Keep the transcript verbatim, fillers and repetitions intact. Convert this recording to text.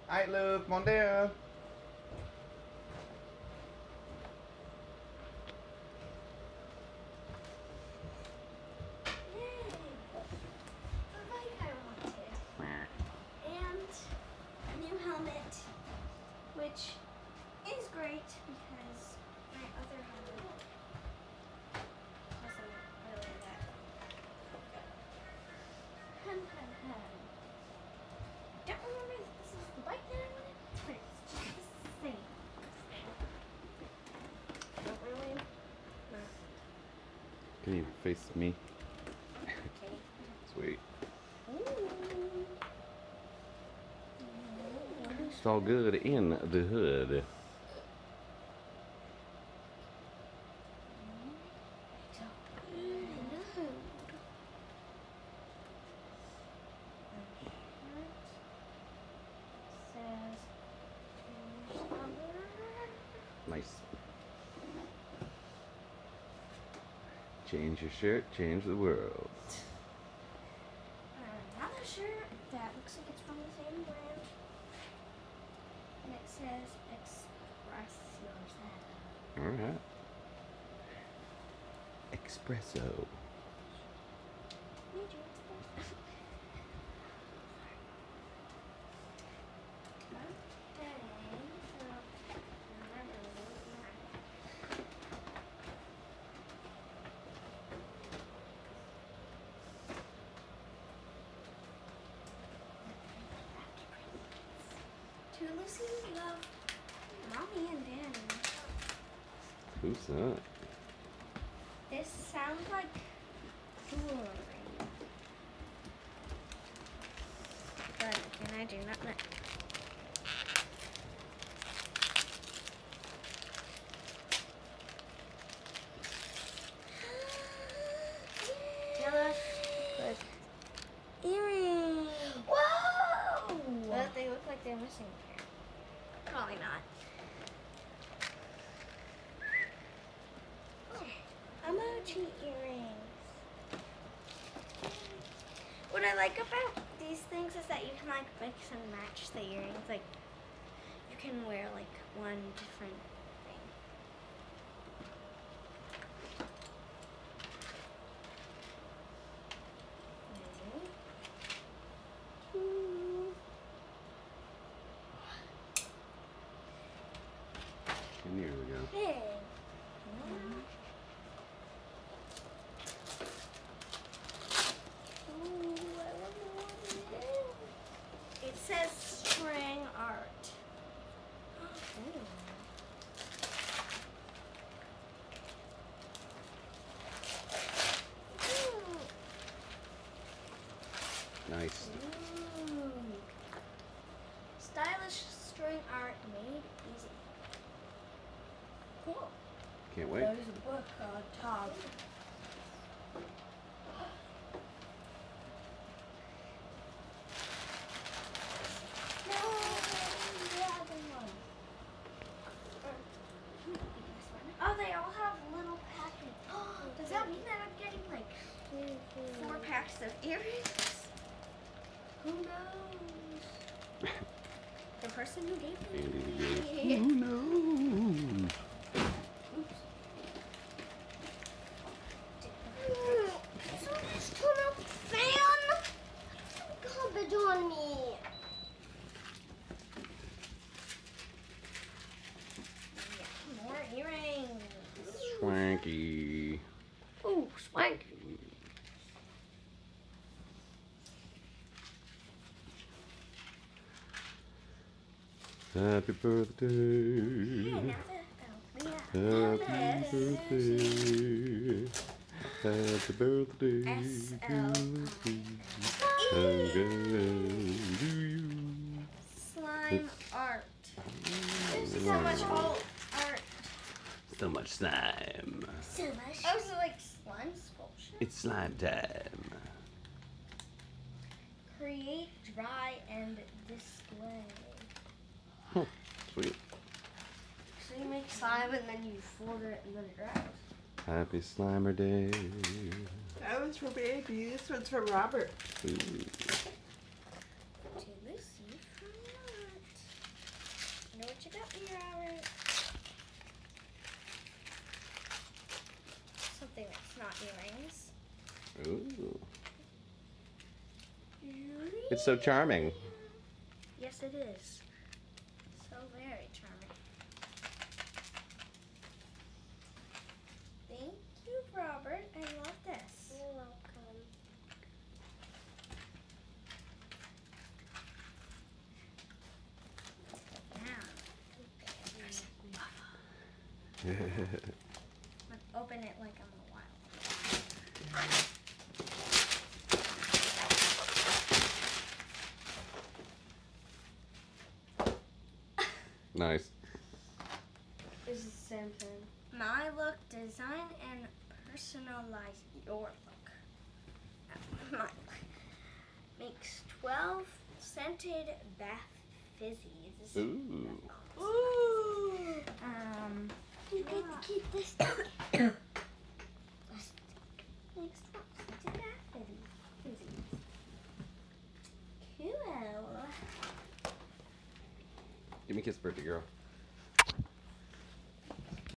Alright, Luke, come on down. Yay! The bike I wanted. And a new helmet, which is great because my other helmet wasn't really that good. Hun, hun, hun. I don't remember if this is the bike that I wanted, but it's just the same. I don't really know. Can you face me? Okay. Sweet. Ooh. It's all good in the hood. Nice. Change your shirt, change the world. Another shirt that looks like it's from the same brand. And it says Express Yourself. Alright. Espresso. Need you express. Okay, so remember to Lucy, love, Mommy and Danny. Who's that? This sounds like jewelry. But again, I do not know. Yellow, look. Earrings. Whoa! But they look like they're missing here. Probably not. Emoji earrings. What I like about these things is that you can like mix and match the earrings. Like you can wear like one different thing. Mm. And here we go. Big. It says string art. Ooh. Nice. Ooh. Stylish string art made easy. Cool. Can't wait. There's a book on top. Oh, they all have little packets. Does that mean that I'm getting like four packs of earrings? Who knows? The person who gave me. Who knows? Someone's turn off the fan. Garbage on me. Yeah, more earrings. Swanky. Ooh, swank. Happy birthday. Happy birthday. Happy birthday S to L you. How good do you? Slime art. There's so much old art. So much slime. So much. Oh, so like slime sculpture? It's slime time. Create, dry, and display. Huh, sweet. So you make slime and then you fold it and then it dries. Happy Slimer Day. That one's for baby. This one's for Robert. Ooh. To Lucy for what? It's so charming. Yes, it is. So very charming. Thank you, Robert. I love this. You're welcome. Now, let's open it like I'm a wild. Nice. It's the same thing. My look, design, and personalize your look. My look makes twelve scented bath fizzies. Ooh. Ooh. Um, you get to keep this. Makes twelve scented bath fizzies. Fizzies. Cool. Give me a kiss, birthday girl.